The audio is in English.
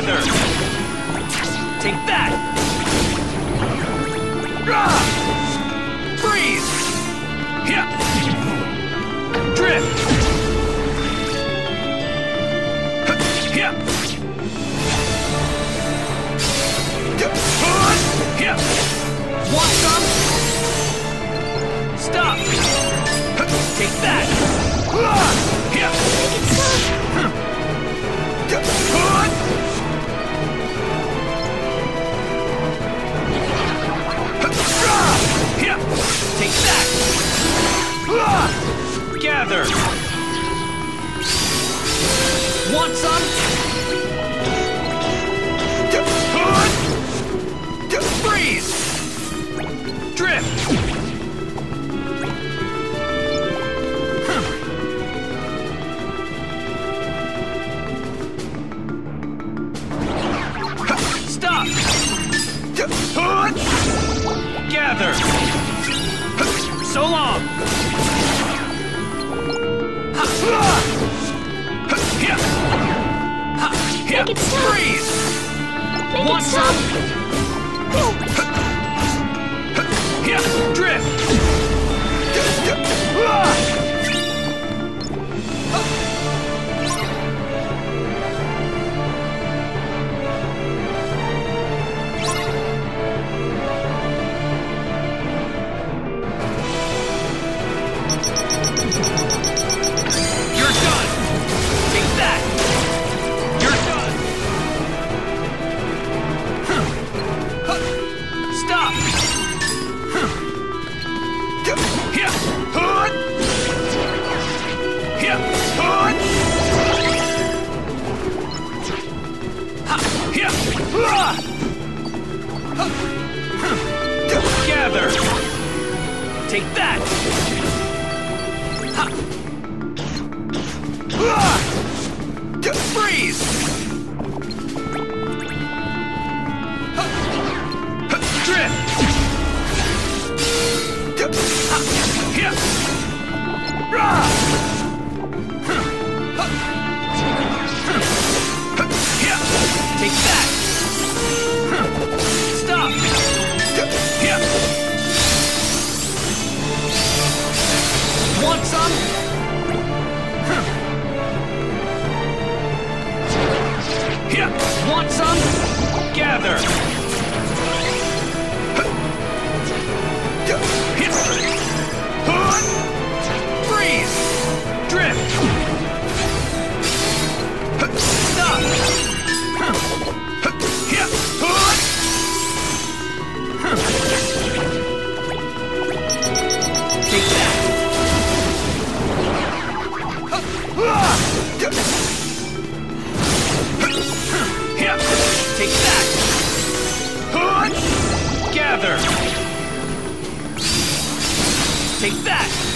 Gather! Take that! Freeze! Yeah! Drift! Yeah! Yeah! Want some? Stop! Take that! Yeah! Take that! Gather! Want some? Freeze! Drift! Stop! Gather! So long! Make it stop! Freeze! Make Want it stop! some? Drift! You're done! Take that! You're done! Stop! Gather! Take that! Freeze! Drift! Take that! Stop! Want some? Want some? Gather! Freeze! Drift! Stop! Take that! Take that! Gather! Take that!